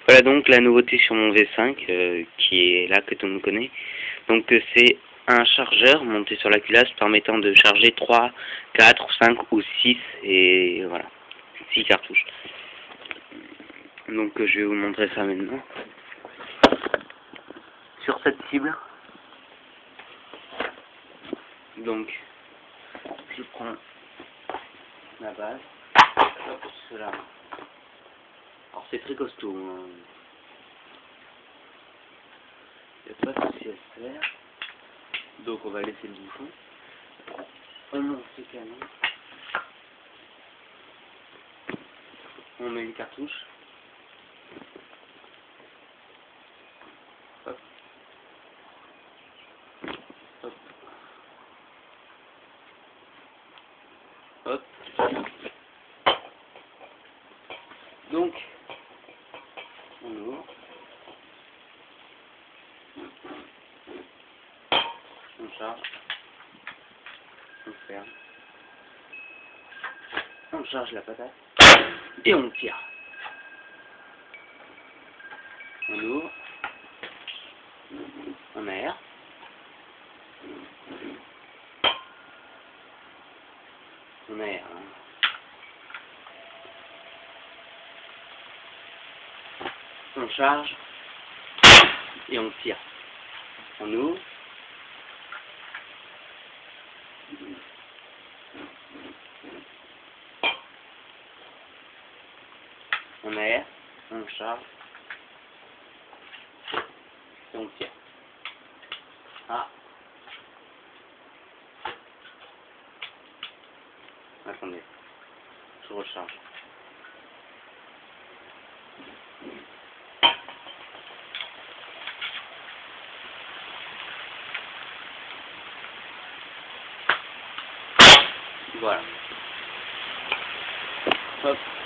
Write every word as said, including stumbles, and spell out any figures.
Voilà donc la nouveauté sur mon V cinq, euh, qui est là, que tout le monde connaît. Donc euh, c'est un chargeur monté sur la culasse permettant de charger trois, quatre, cinq ou six, et voilà, six cartouches. Donc euh, je vais vous montrer ça maintenant. Sur cette cible, donc je prends la base, hop, cela. Alors c'est très costaud, hein. Il n'y a pas de souci à se faire. Donc on va laisser le bouchon. On monte ce canon. On met une cartouche. Hop. Hop. Hop. Donc, on ouvre. On charge. On ferme. On charge la patate. Et on tire. On ouvre. On aère. On aère. Hein. On charge. Et on tire. On ouvre. On aère. On charge. Et on tire. Ah. Attendez. Je recharge. Voilà. Hop.